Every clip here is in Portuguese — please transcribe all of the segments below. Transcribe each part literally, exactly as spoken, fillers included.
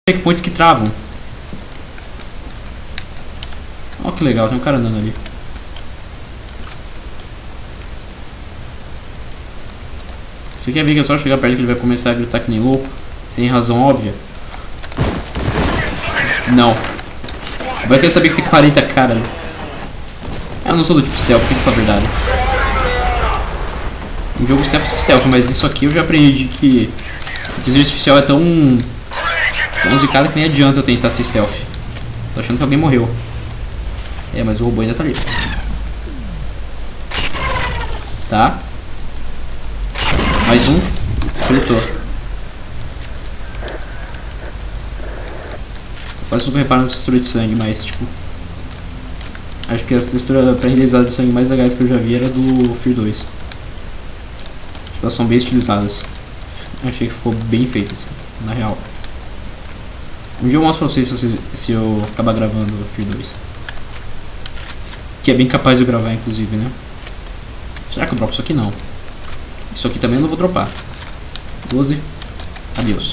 checkpoints que travam. Olha que legal, tem um cara andando ali. Você quer ver que é só chegar perto que ele vai começar a gritar que nem louco? Sem razão óbvia. Não. Vai querer saber que tem quarenta caras ali. Eu não sou do tipo stealth, tem que falar a verdade. Um jogo stealth é stealth, mas disso aqui eu já aprendi que o inteligência artificial é tão... tão zicado que nem adianta eu tentar ser stealth. Tô achando que alguém morreu. É, mas o robô ainda tá ali. Tá. Mais um. Fritou. Quase nunca reparo nas texturas de sangue, mas tipo... acho que as texturas pré-renderizada de sangue mais legais que eu já vi era do Fear dois. Tipo, elas são bem estilizadas. Achei que ficou bem feito assim, na real. Um dia eu mostro pra vocês se, vocês, se eu acabar gravando o Fear dois. Que é bem capaz de eu gravar, inclusive, né? Será que eu dropo isso aqui? Não. Isso aqui também eu não vou dropar. doze. Adeus.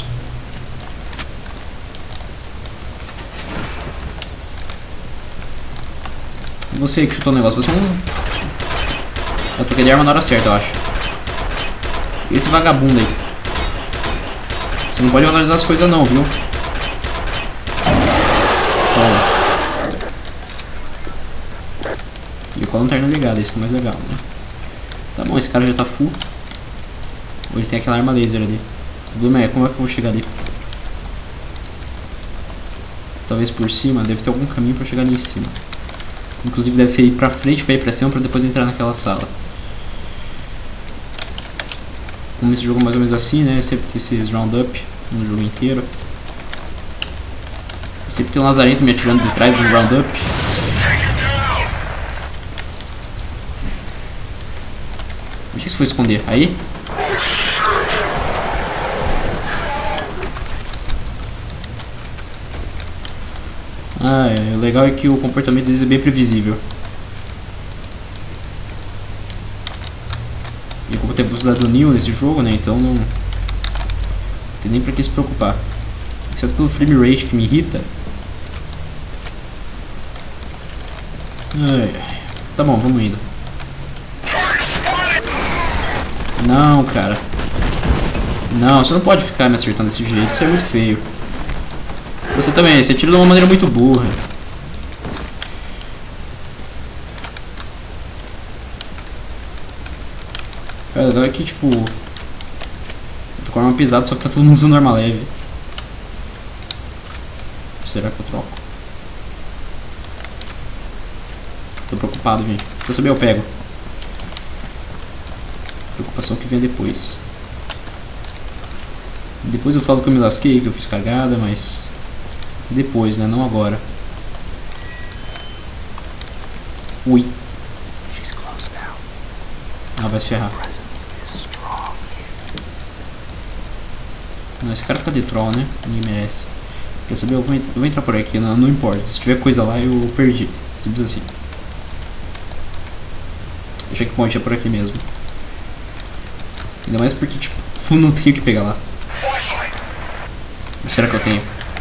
E você que chutou o negócio, você não... eu toquei de arma na hora certa, eu acho. Esse vagabundo aí. Você não pode analisar as coisas não, viu? Toma. E com a lanterna ligada, isso que é mais legal, né? Tá bom, esse cara já tá full. Ou ele tem aquela arma laser ali. O problema é, como é que eu vou chegar ali? Talvez por cima, deve ter algum caminho pra chegar ali em cima. Inclusive deve ser ir pra frente, pra ir pra cima, pra depois entrar naquela sala. Como esse jogo é mais ou menos assim, né? Sempre tem esses round-up no jogo inteiro. Sempre tem um lazarento me atirando de trás do round-up. Onde que você foi esconder? Aí? Ah, é, o legal é que o comportamento deles é bem previsível. E como tem a velocidade do Neo nesse jogo, né? Então não tem nem pra que se preocupar. Exceto pelo frame rate que me irrita. Ai, tá bom, vamos indo. Não, cara. Não, você não pode ficar me acertando desse jeito, isso é muito feio. Você também, você tira de uma maneira muito burra. Cara, legal é que tipo... eu tô com a arma pisada, só que tá todo mundo usando arma leve. Será que eu troco? Tô preocupado, gente. Se eu saber eu pego. Preocupação que vem depois. Depois eu falo que eu me lasquei, que eu fiz cagada, mas... depois, né? Não agora. Ui. Ah, vai se ferrar. Não, esse cara fica de troll, né? Ninguém merece. Quer saber? Eu vou, eu vou entrar por aqui, não, não importa. Se tiver coisa lá, eu perdi. Simples assim. O checkpoint é por aqui mesmo. Ainda mais porque, tipo, eu não tenho o que pegar lá. Ou será que eu tenho?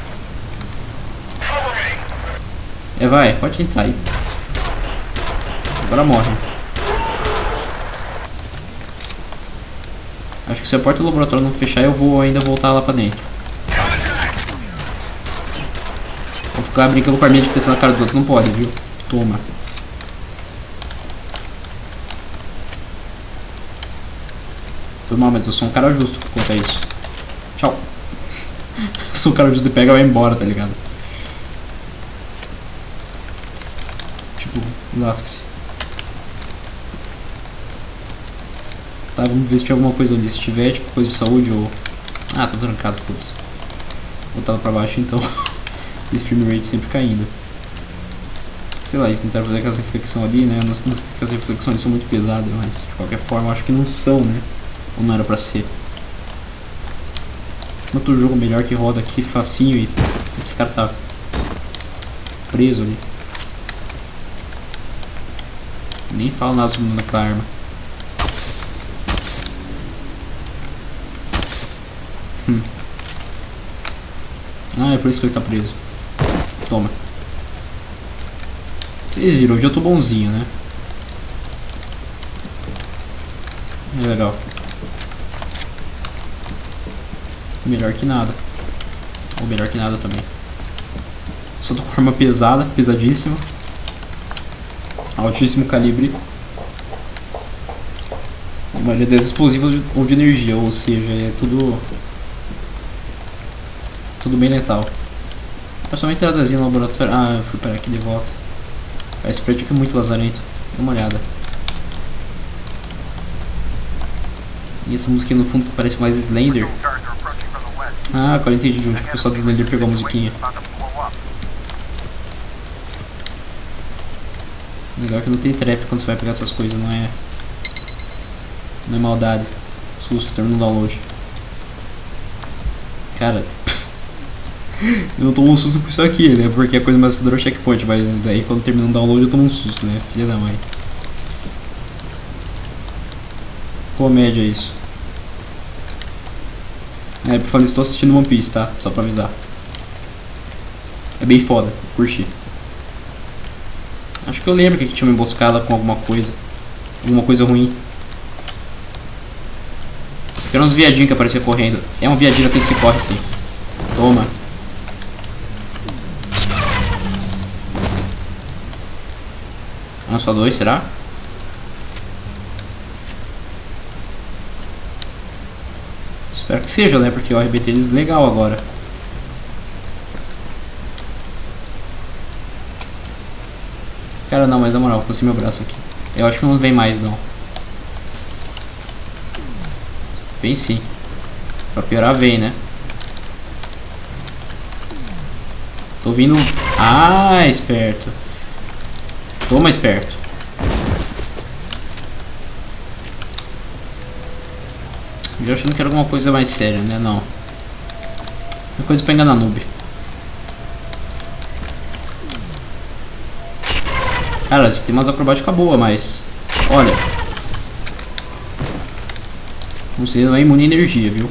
É, vai, pode entrar aí. Agora morre. Acho que se a porta do laboratório não fechar, eu vou ainda voltar lá pra dentro. Vou ficar brincando com a arminha de pensar na cara dos outros. Não pode, viu? Toma. Foi mal, mas eu sou um cara justo por conta disso. Tchau. Eu sou um cara justo e pega e vai embora, tá ligado? Tipo, lasque-se. Tá, vamos ver se tinha alguma coisa ali. Se tiver, tipo, coisa de saúde ou... ah, tá trancado, foda-se. Voltado pra baixo, então. Esse frame rate sempre caindo. Sei lá, eles tentaram fazer aquela reflexão ali, né? Não sei se as reflexões são muito pesadas, mas de qualquer forma, eu acho que não são, né? Ou não era pra ser. Outro jogo melhor que roda aqui, facinho, e esse cara tá preso ali. Nem falo nada sobre naquela arma. Hum. Ah, é por isso que ele tá preso. Toma. Vocês viram, hoje eu tô bonzinho, né? É legal. Melhor que nada. Ou melhor que nada também. Só tô com arma pesada, pesadíssima. Altíssimo calibre. A maioria delas explosivas ou de energia, ou seja, é tudo. Tudo bem letal. É só uma entradazinha no laboratório. Ah, eu fui para aqui de volta. Esse prédio aqui é muito lazarento. Dá uma olhada. E essa musiquinha no fundo parece mais Slender. Ah, agora entendi de onde o pessoal do Slender pegou a musiquinha. Legal que não tem trap quando você vai pegar essas coisas, não é. Não é maldade. Susto, termina o download. Cara. Eu não tomo um susto com isso aqui, né? Porque a coisa mais assustadora é o checkpoint, mas daí quando termina o download eu tomo um susto, né? Filha da mãe. Comédia isso. É, por falar, estou assistindo One Piece, tá? Só pra avisar. É bem foda, curti. Acho que eu lembro que tinha uma emboscada com alguma coisa. Alguma coisa ruim. Eram uns viadinhos que apareciam correndo. É um viadinho daqueles que corre assim. Toma. Um, só dois, será? Espero que seja, né? Porque o R B T eles legal agora. Cara, não, mas na moral, consegui meu braço aqui. Eu acho que não vem mais, não. Vem sim. Pra piorar, vem, né? Tô vindo... Ah, esperto. Toma, esperto. Eu achando que era alguma coisa mais séria, né? Não. Uma coisa pra enganar noob. Cara, você tem umas acrobáticas boas, mas... Olha. Você não é imune à energia, viu?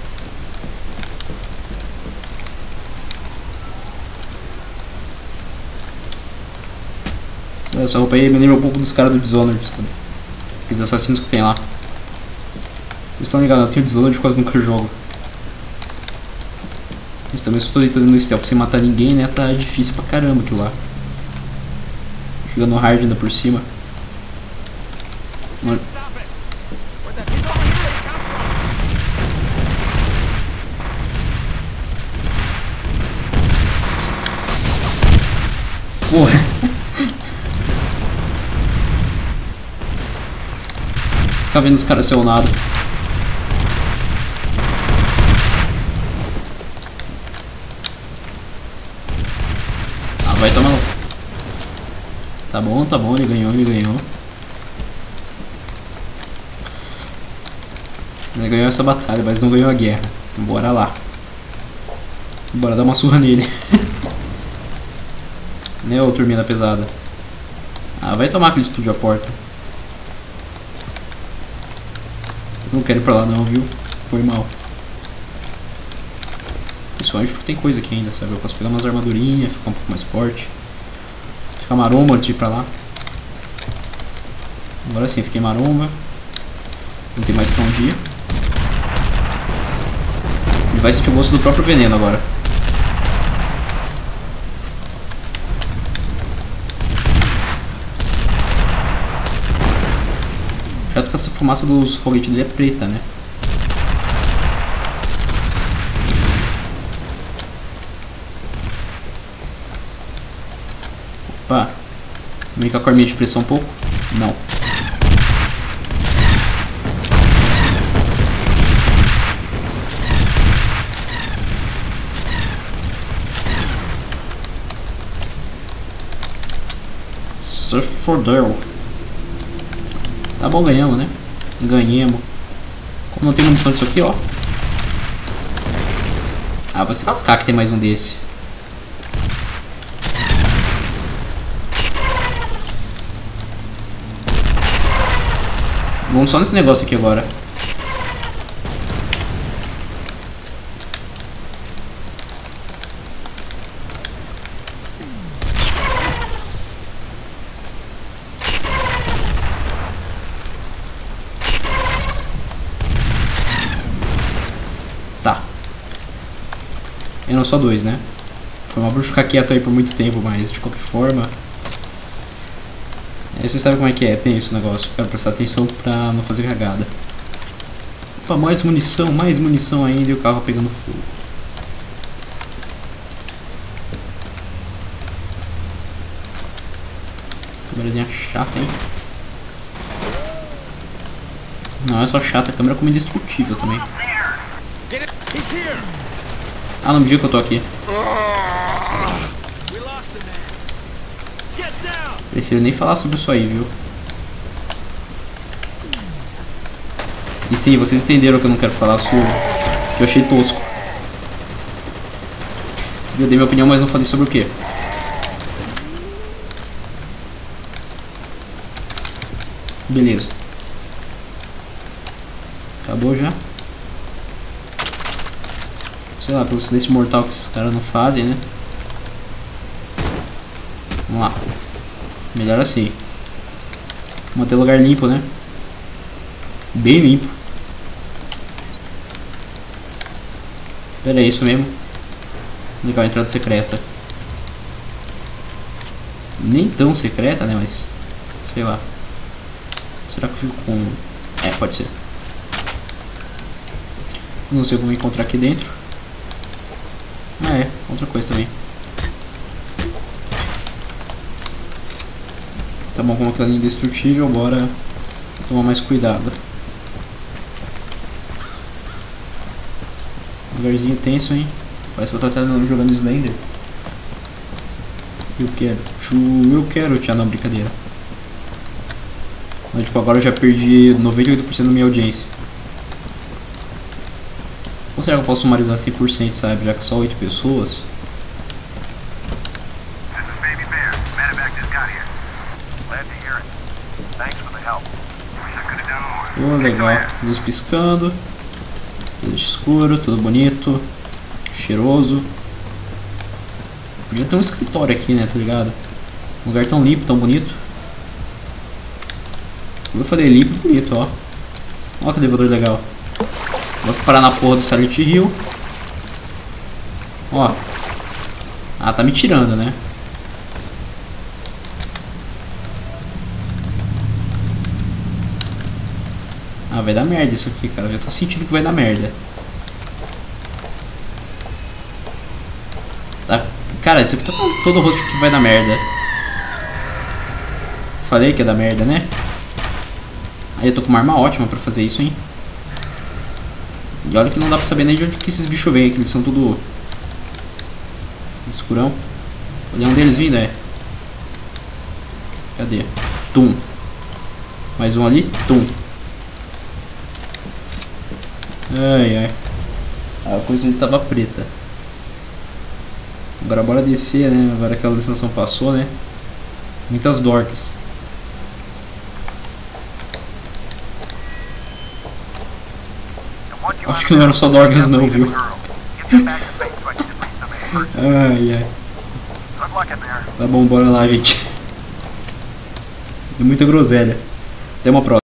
Essa roupa aí me lembra um pouco dos caras do Dishonored. Aqueles assassinos que tem lá. Vocês estão ligados, eu tenho Dishonored, quase nunca jogo. Mas também se eu tô deitando no stealth sem matar ninguém, né? Tá difícil pra caramba aquilo lá. Jogando hard ainda por cima. Mano. Porra. Ficar vendo os caras seu nada. Ah, vai tomar. Tá bom, tá bom, ele ganhou, ele ganhou. Ele ganhou essa batalha, mas não ganhou a guerra. Bora lá. Bora dar uma surra nele. Né, ô turminha pesada. Ah, vai tomar que ele explodiu a porta. Não quero ir pra lá não, viu? Foi mal. Principalmente porque tem coisa aqui ainda, sabe? Eu posso pegar umas armadurinhas, ficar um pouco mais forte. Ficar maromba antes de ir pra lá. Agora sim, fiquei maromba. Não tem mais pra onde ir. Ele vai sentir o gosto do próprio veneno agora. O chato que essa fumaça dos foguetes dele é preta, né? Opa. Vem com a corminha de pressão um pouco? Não. Se fodeu. Tá bom, ganhamos, né? Ganhamos. Como não tem munição disso aqui, ó. Ah, vai se lascar que tem mais um desse. Vamos só nesse negócio aqui agora. eram só dois, né? Foi mal por ficar quieto aí por muito tempo, mas de qualquer forma... É, você sabe como é que é, tem esse negócio. Quero prestar atenção pra não fazer cagada. Opa, mais munição, mais munição ainda e o carro pegando fogo. Câmerazinha chata, hein? Não é só chata, a câmera como indestrutível também. Ah, não me diga que eu tô aqui. Prefiro nem falar sobre isso aí, viu? E sim, vocês entenderam que eu não quero falar sobre, que eu achei tosco. Eu dei minha opinião, mas não falei sobre o que. Beleza. Acabou já? Sei lá, pelo silêncio mortal que esses caras não fazem, né? Vamos lá. Melhor assim. Manter o lugar limpo, né? Bem limpo. Pera, é isso mesmo? Legal, entrada secreta. Nem tão secreta, né? Mas... sei lá. Será que eu fico com... é, pode ser. Não sei como encontrar aqui dentro. Ah, é. Outra coisa também. Tá bom, como aquela linha indestrutível, bora tomar mais cuidado. Lugarzinho tenso, hein? Parece que eu tô até jogando Slender. Eu quero. Tchu, eu quero, tia, não, brincadeira. Mas, tipo, agora eu já perdi noventa e oito por cento da minha audiência. Ou será que eu posso sumarizar cem por cento, sabe? Já que só oito pessoas. Oh, legal. Luz piscando. Tudo escuro, tudo bonito. Cheiroso. Podia ter um escritório aqui, né? Tá ligado? Um lugar tão limpo, tão bonito. Eu falei limpo e bonito, ó. Olha que elevador legal. Vou parar na porra do Silent Hill. Ó. Ah, tá me tirando, né? Ah, vai dar merda isso aqui, cara. Eu já tô sentindo que vai dar merda. Tá. Cara, isso aqui tá com todo o rosto que vai dar merda. Falei que ia dar merda, né? Aí eu tô com uma arma ótima pra fazer isso, hein? E olha que não dá pra saber nem de onde que esses bichos vêm, que eles são tudo escurão. Olha um deles vindo, é. Cadê? Tum. Mais um ali. Tum. Ai, ai. A coisa ali tava preta. Agora bora descer, né? Agora que a licença passou, né? Muitas dorks. Acho que não eram só dorgas não, viu? Ai, ai. Tá bom, bora lá, gente. É muita groselha. Até uma próxima.